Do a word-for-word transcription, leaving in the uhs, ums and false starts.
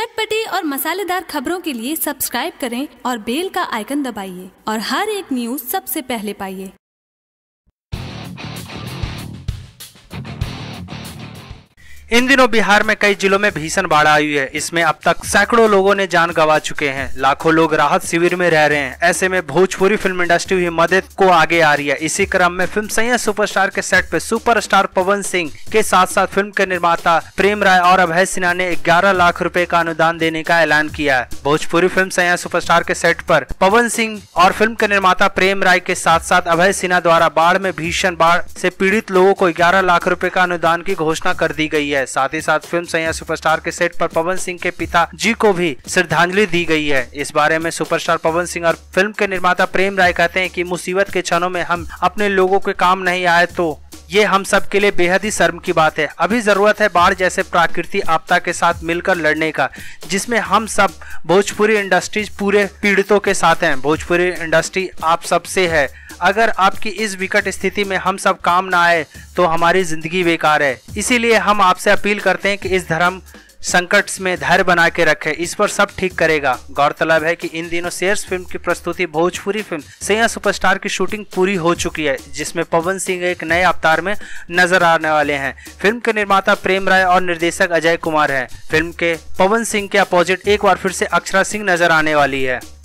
चटपटी और मसालेदार खबरों के लिए सब्सक्राइब करें और बेल का आइकन दबाइए और हर एक न्यूज सबसे पहले पाइए। इन दिनों बिहार में कई जिलों में भीषण बाढ़ आई है। इसमें अब तक सैकड़ों लोगों ने जान गंवा चुके हैं, लाखों लोग राहत शिविर में रह रहे हैं। ऐसे में भोजपुरी फिल्म इंडस्ट्री भी मदद को आगे आ रही है। इसी क्रम में फिल्म सैया सुपरस्टार के सेट पे सुपरस्टार पवन सिंह के साथ साथ फिल्म के निर्माता प्रेम राय और अभय सिन्हा ने ग्यारह लाख रुपए का अनुदान देने का ऐलान किया है। भोजपुरी फिल्म सैया सुपरस्टार के सेट पर पवन सिंह और फिल्म के निर्माता प्रेम राय के साथ साथ अभय सिन्हा द्वारा बाढ़ में भीषण बाढ़ से पीड़ित लोगों को ग्यारह लाख रुपए का अनुदान की घोषणा कर दी गई है। साथ ही साथ फिल्म सैया सुपरस्टार के सेट पर पवन सिंह के पिता जी को भी श्रद्धांजलि दी गई है। इस बारे में सुपरस्टार पवन सिंह और फिल्म के निर्माता प्रेम राय कहते हैं कि मुसीबत के क्षणों में हम अपने लोगों के काम नहीं आए तो ये हम सब के लिए बेहद ही शर्म की बात है। अभी जरूरत है बाढ़ जैसे प्राकृतिक आपदा के साथ मिलकर लड़ने का, जिसमें हम सब भोजपुरी इंडस्ट्री पूरे पीड़ितों के साथ हैं। भोजपुरी इंडस्ट्री आप सबसे है। अगर आपकी इस विकट स्थिति में हम सब काम ना आए तो हमारी जिंदगी बेकार है। इसीलिए हम आपसे अपील करते हैं कि इस धर्म संकट में धैर्य बना के रखें, इस पर सब ठीक करेगा। गौरतलब है कि इन दिनों शेयर्स फिल्म की प्रस्तुति भोजपुरी फिल्म सैया सुपरस्टार की शूटिंग पूरी हो चुकी है, जिसमें पवन सिंह एक नए अवतार में नजर आने वाले हैं। फिल्म के निर्माता प्रेम राय और निर्देशक अजय कुमार हैं। फिल्म के पवन सिंह के अपोजिट एक बार फिर से अक्षरा सिंह नजर आने वाली है।